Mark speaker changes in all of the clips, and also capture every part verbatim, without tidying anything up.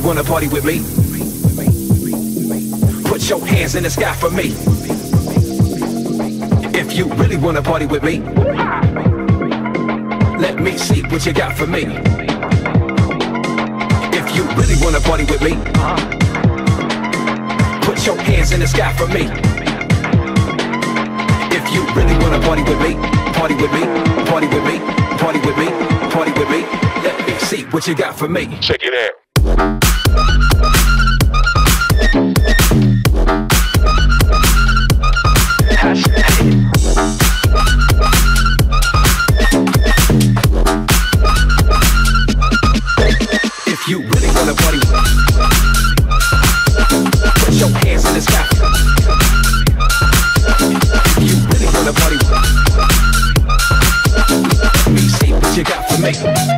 Speaker 1: wanna party with me, put your hands in the sky for me. If you really wanna party with me, let me see what you got for me. If you really wanna party with me, put your hands in the sky for me. If you really wanna party with me, party with me, party with me, party with me, party with me, let me see what you got for me.
Speaker 2: Check it out.
Speaker 1: If you really wanna party, put your hands in the sky. If you really wanna party, let me see what you got for me.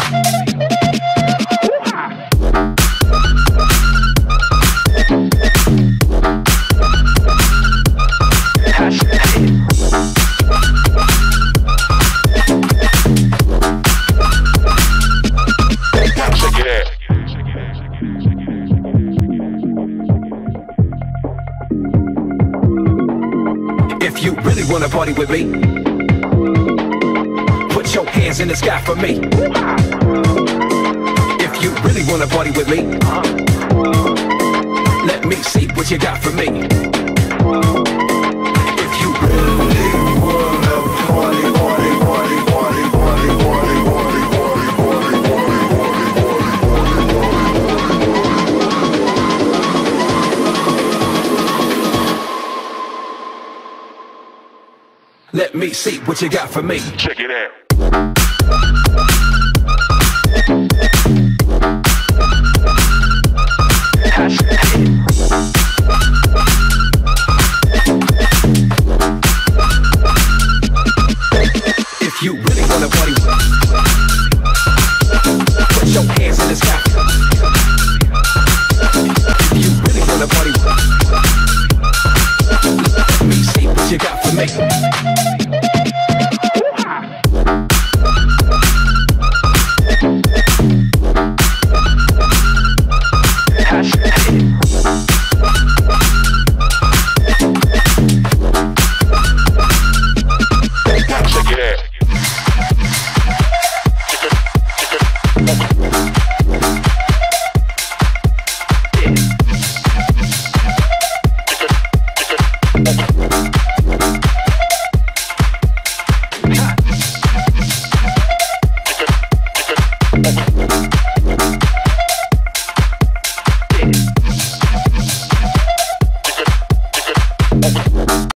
Speaker 1: If you really wanna party with me, put your hands in the sky for me. If you really wanna party with me, let me see what you got for me. If you really wanna party, party, party, party, party, party, party, party, party, let me see what you got for me.
Speaker 2: Check it out.
Speaker 1: If you really wanna party, put your hands in the sky. If you really wanna party, let me see what you got for me.